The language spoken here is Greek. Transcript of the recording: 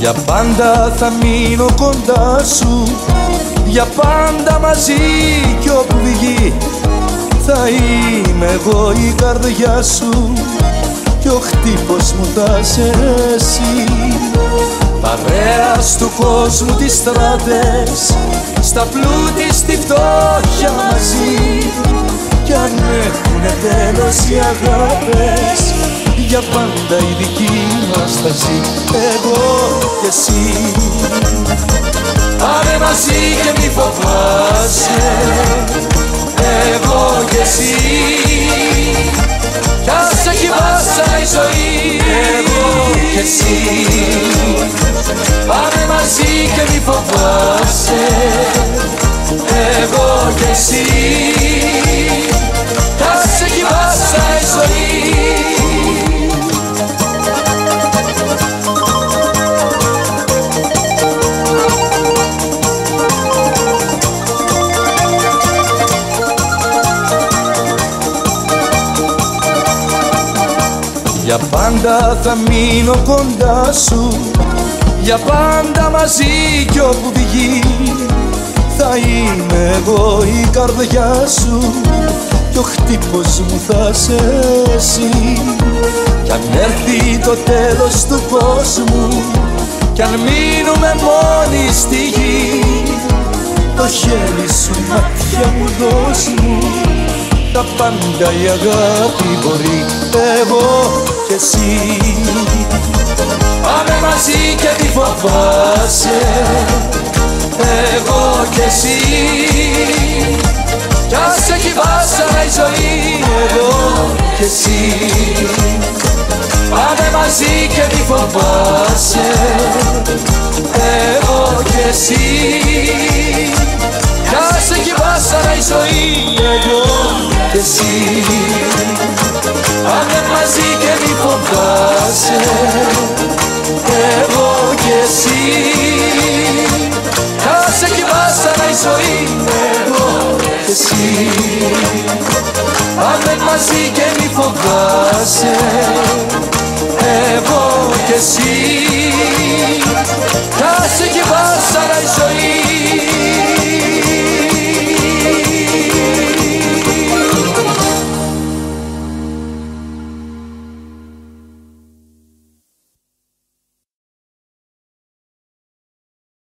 Για πάντα θα μείνω κοντά σου, για πάντα μαζί κι όπου βγει θα είμαι εγώ η καρδιά σου κι ο χτύπος μου θα σε εσύ. Παρέας του κόσμου τις στράτες, στα πλούτη στη φτώχεια μαζί, κι αν έχουνε τέλος οι αγάπες, για πάντα η δική μας θα ζει εγώ κι εσύ. Πάμε μαζί και μη φοβάσαι, εγώ κι εσύ, κι ας έχει βάσανα η ζωή, εγώ κι εσύ. Πάμε μαζί και μη φοβάσαι, εγώ κι εσύ, κι ας έχει βάσανα η ζωή. Για πάντα θα μείνω κοντά σου, για πάντα μαζί κι όπου βγει θα είμαι εγώ η καρδιά σου κι ο χτύπος μου θα σε εσύ. Κι αν έρθει το τέλος του κόσμου κι αν μείνουμε μόνοι στη γη, το χέρι σου μάτια μου δώσ' μου, τα πάντα η αγάπη μπορεί, εγώ κι εσύ. Πάμε μαζί και μη φοβάσαι, εγώ κι εσύ, κι ας έχει βάσανα η ζωή, εγώ κι εσύ. Πάμε μαζί και μη φοβάσαι, εγώ κι εσύ, κι ας έχει βάσανα η ζωή, εγώ κι εσύ. Πάμε μαζί και μη φοβάσαι, εγώ κι εσύ, κι ας έχει βάσανα η ζωή, εγώ κι εσύ. Πάμε μαζί και μη φοβάσαι, εγώ κι εσύ,